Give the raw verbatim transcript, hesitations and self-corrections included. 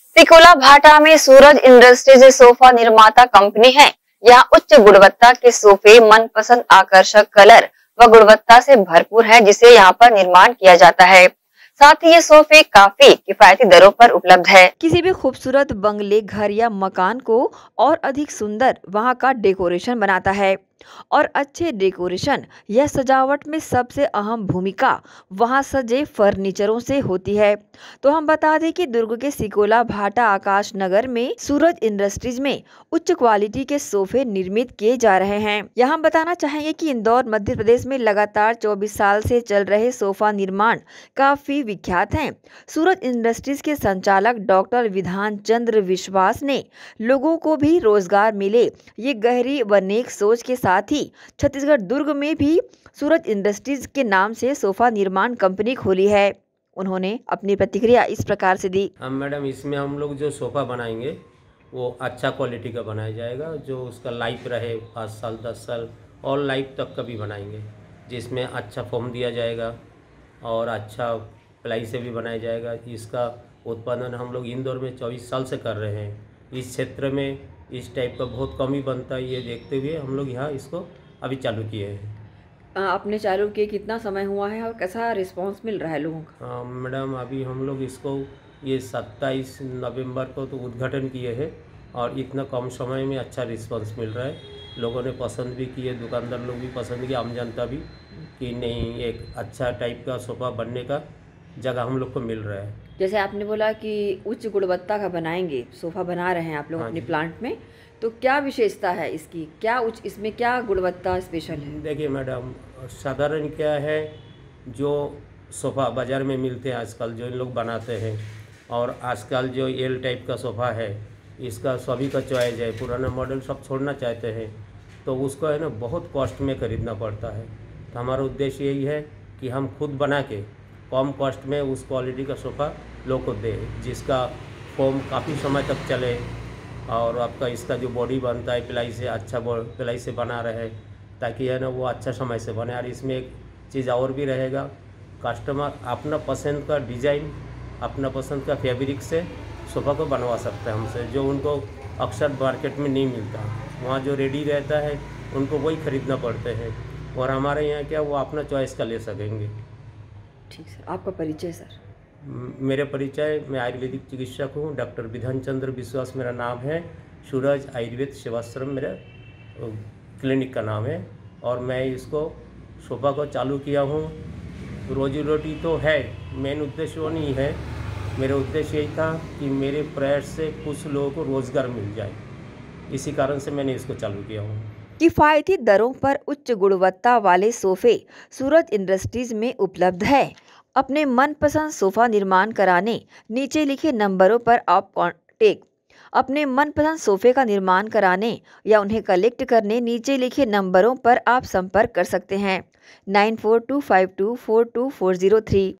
सिकोला भाटा में Suraj industries sofa निर्माता कंपनी है। यहाँ उच्च गुणवत्ता के सोफे मनपसंद आकर्षक कलर व गुणवत्ता से भरपूर है, जिसे यहाँ पर निर्माण किया जाता है। साथ ही ये सोफे काफी किफायती दरों पर उपलब्ध है। किसी भी खूबसूरत बंगले, घर या मकान को और अधिक सुंदर वहां का डेकोरेशन बनाता है, और अच्छे डेकोरेशन या सजावट में सबसे अहम भूमिका वहां सजे फर्नीचरों से होती है। तो हम बता दें कि दुर्ग के सिकोला भाटा आकाश नगर में सूरज इंडस्ट्रीज में उच्च क्वालिटी के सोफे निर्मित किए जा रहे हैं। यहाँ बताना चाहेंगे कि इंदौर मध्य प्रदेश में लगातार चौबीस साल से चल रहे सोफा निर्माण काफी विख्यात हैं। सूरज इंडस्ट्रीज के संचालक डॉक्टर विधान चंद्र विश्वास ने लोगों को भी रोजगार मिले, ये गहरी व नेक सोच के साथ ही छत्तीसगढ़ दुर्ग में भी सूरज इंडस्ट्रीज के नाम से सोफा निर्माण कंपनी खोली है। उन्होंने अपनी प्रतिक्रिया इस प्रकार से दी। हम मैडम इसमें हम लोग जो सोफ़ा बनाएंगे वो अच्छा क्वालिटी का बनाया जाएगा, जो उसका लाइफ रहे पाँच साल दस साल और लाइफ तक का भी बनाएंगे, जिसमें अच्छा फोम दिया जाएगा और अच्छा प्लाई से भी बनाया जाएगा। इसका उत्पादन हम लोग इंदौर में चौबीस साल से कर रहे हैं। इस क्षेत्र में इस टाइप का बहुत कम ही बनता है, ये देखते हुए हम लोग यहाँ इसको अभी चालू किए हैं। आपने चालू किए कितना समय हुआ है और कैसा रिस्पांस मिल रहा है लोगों का? हाँ मैडम, अभी हम लोग इसको ये सत्ताईस नवंबर को तो उद्घाटन किए हैं और इतना कम समय में अच्छा रिस्पांस मिल रहा है। लोगों ने पसंद भी किए, दुकानदार लोग भी पसंद किए, आम जनता भी, कि नहीं एक अच्छा टाइप का सोफ़ा बनने का जगह हम लोग को मिल रहा है। जैसे आपने बोला कि उच्च गुणवत्ता का बनाएंगे, सोफ़ा बना रहे हैं आप लोग हाँ अपने जी। प्लांट में, तो क्या विशेषता है इसकी, क्या उच्च इसमें क्या गुणवत्ता स्पेशल है? देखिए मैडम, साधारण क्या है, जो सोफ़ा बाज़ार में मिलते हैं आजकल जो इन लोग बनाते हैं, और आजकल जो एल टाइप का सोफ़ा है इसका सभी का चॉइस है, पुराना मॉडल सब छोड़ना चाहते हैं, तो उसको है ना बहुत कॉस्ट में ख़रीदना पड़ता है। तो हमारा उद्देश्य यही है कि हम खुद बना के कम कॉस्ट में उस क्वालिटी का सोफ़ा लोग को दें, जिसका फोम काफ़ी समय तक चले और आपका इसका जो बॉडी बनता है प्लाई से, अच्छा प्लाई से बना रहे, ताकि है ना वो अच्छा समय से बने। और इसमें एक चीज़ और भी रहेगा, कस्टमर अपना पसंद का डिज़ाइन, अपना पसंद का फैब्रिक से सोफ़ा को बनवा सकता है हमसे, जो उनको अक्सर मार्केट में नहीं मिलता। वहाँ जो रेडी रहता है उनको वही ख़रीदना पड़ते हैं, और हमारे यहाँ क्या वो अपना चॉइस का ले सकेंगे। ठीक सर, आपका परिचय सर? मेरे परिचय, मैं आयुर्वेदिक चिकित्सक हूँ, डॉक्टर विधान चंद्र विश्वास मेरा नाम है। सूरज आयुर्वेद सेवाश्रम मेरा क्लिनिक का नाम है, और मैं इसको सोफ़ा को चालू किया हूँ। रोजी रोटी तो है, मेन उद्देश्य वो नहीं है। मेरा उद्देश्य यही था कि मेरे प्रयास से कुछ लोगों को रोज़गार मिल जाए, इसी कारण से मैंने इसको चालू किया हूँ। किफायती दरों पर उच्च गुणवत्ता वाले सोफे सूरज इंडस्ट्रीज में उपलब्ध है। अपने मनपसंद सोफा निर्माण कराने नीचे लिखे नंबरों पर आप कॉन्टेक्ट अपने मनपसंद सोफे का निर्माण कराने या उन्हें कलेक्ट करने नीचे लिखे नंबरों पर आप संपर्क कर सकते हैं। Nine four two five two four two four zero three.